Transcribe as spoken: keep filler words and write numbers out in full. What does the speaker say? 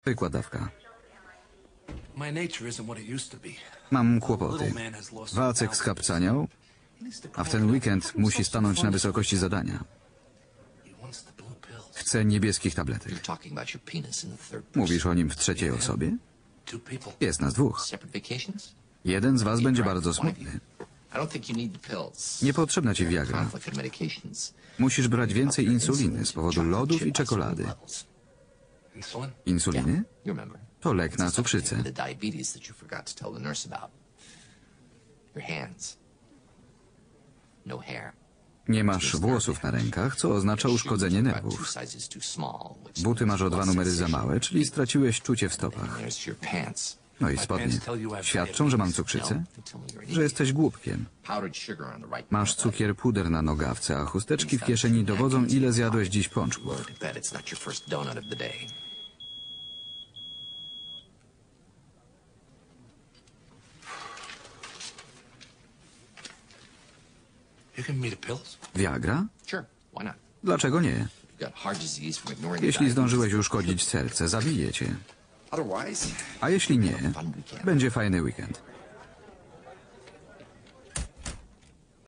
Zwykła dawka. Mam kłopoty. Wacek skapcaniał, a w ten weekend musi stanąć na wysokości zadania. Chce niebieskich tabletek. Mówisz o nim w trzeciej osobie? Jest nas dwóch. Jeden z was będzie bardzo smutny. Niepotrzebna ci Viagra. Musisz brać więcej insuliny z powodu lodów i czekolady. Insuliny? To lek na cukrzycę. Nie masz włosów na rękach, co oznacza uszkodzenie nerwów. Buty masz o dwa numery za małe, czyli straciłeś czucie w stopach. No i spodnie. Świadczą, że mam cukrzycę? Że jesteś głupkiem. Masz cukier puder na nogawce, a chusteczki w kieszeni dowodzą, ile zjadłeś dziś pączków. Viagra? Dlaczego nie? Jeśli zdążyłeś uszkodzić serce, zabije cię. A jeśli nie, będzie fajny weekend.